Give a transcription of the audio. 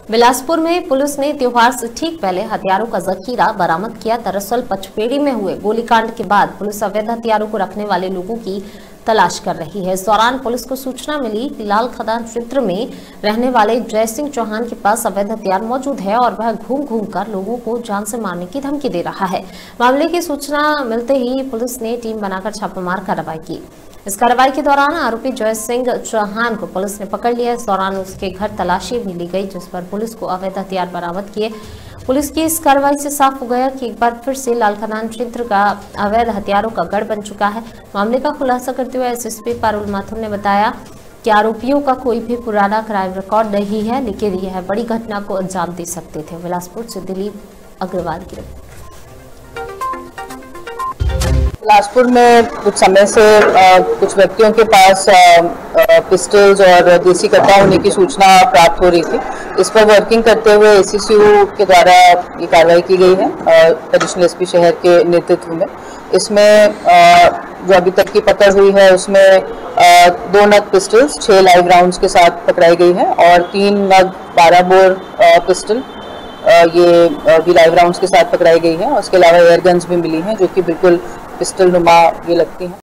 बिलासपुर में पुलिस ने त्योहार से ठीक पहले हथियारों का जखीरा बरामद किया। दरअसल पचपेड़ी में हुए गोलीकांड के बाद पुलिस अवैध हथियारों को रखने वाले लोगों की तलाश कर रही है। इस दौरान पुलिस को सूचना मिली कि लाल खदान क्षेत्र में रहने वाले जय सिंह चौहान के पास अवैध हथियार मौजूद है और वह घूम घूम कर लोगों को जान से मारने की धमकी दे रहा है। मामले की सूचना मिलते ही पुलिस ने टीम बनाकर छापामार कार्रवाई की। इस कार्रवाई के दौरान आरोपी जय सिंह चौहान को पुलिस ने पकड़ लिया। इस दौरान उसके घर तलाशी भी ली गई, जिस पर पुलिस को अवैध हथियार बरामद किए। पुलिस की इस कार्रवाई से साफ हो गया कि एक बार फिर से लाल खदान क्षेत्र का अवैध हथियारों का गढ़ बन चुका है। मामले का खुलासा करते हुए एसएसपी पारुल माथुर ने बताया कि आरोपियों का कोई भी पुराना क्राइम रिकॉर्ड नहीं है, लेकिन यह बड़ी घटना को अंजाम दे सकते थे। बिलासपुर से दिलीप अग्रवाल की रिपोर्ट। बिलासपुर में कुछ समय से कुछ व्यक्तियों के पास पिस्टल्स और देसी कट्टा होने की सूचना प्राप्त हो रही थी। इस पर वर्किंग करते हुए एसीसीयू के द्वारा ये कार्रवाई की गई है एडिशनल एसपी शहर के नेतृत्व में। इसमें जो अभी तक की पकड़ हुई है उसमें 2 नग पिस्टल्स 6 लाइव राउंड्स के साथ पकड़ाई गई है और 3 नग 12 बोर पिस्टल ये भी लाइव राउंड्स के साथ पकड़ाई गई है। उसके अलावा एयर गन्स भी मिली हैं जो कि बिल्कुल पिस्टल नुमा ये लगती हैं।